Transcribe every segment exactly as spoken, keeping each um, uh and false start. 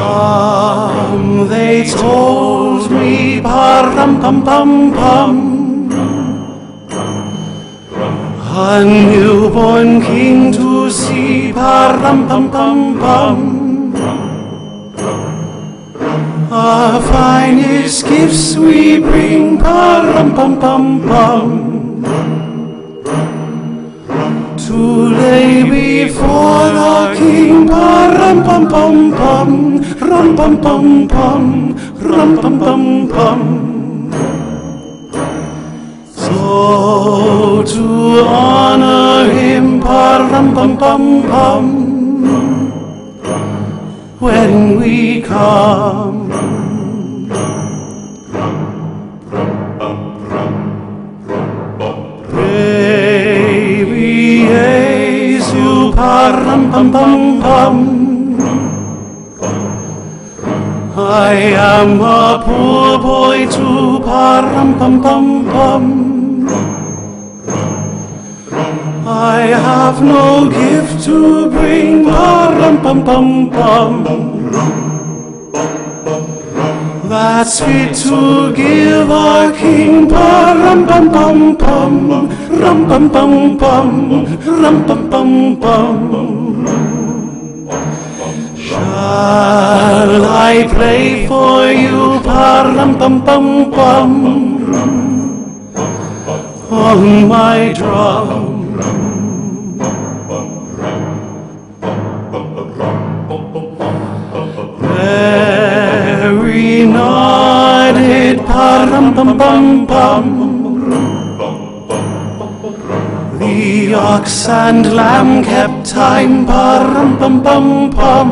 Come, they told me, pa-rum-pum-pum-pum, a newborn king to see, pa-rum-pum-pum-pum. Our finest gifts we bring, pa-rum-pum-pum-pum, to lay before the king, pa-rum-pum-pum-pum, rum-pum-pum-pum, rum-pum-pum-pum. So to honor him, pa-rum-pum-pum-pum, when we come. Baby Jesu, pa-rum-pum-pum-pum, I am a poor boy too, pa-rum-pum-pum-pum. I have no gift to bring, pa-rum-pum-pum-pum, that's fit to give our king, pa-rum-pum-pum-pum, rum-pum-pum-pum, rum-pum-pum-pum. Shall I play for you, pa-rum-pum-pum-pum, on my drum? Mary nodded, pa-rum-pum-pum-pum, the ox and lamb kept time, pa-rum-pum-pum-pum.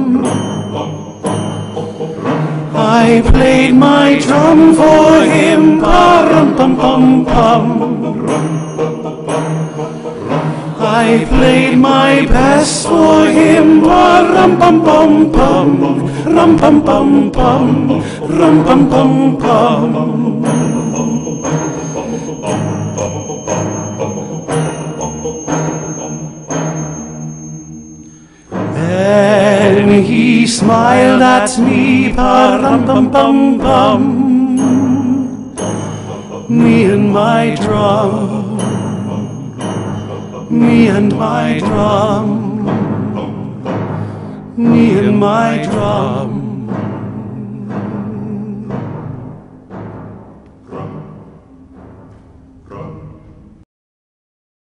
I played my drum for him, pa-rum-pum-pum-pum. I played my best for him, pa-rum-pum-pum-pum, rum-pum-pum-pum, rum-pum-pum-pum. Then he smiled at me, pa-rum-pum-pum-pum, me and my drum, me and my drum, me and my drum.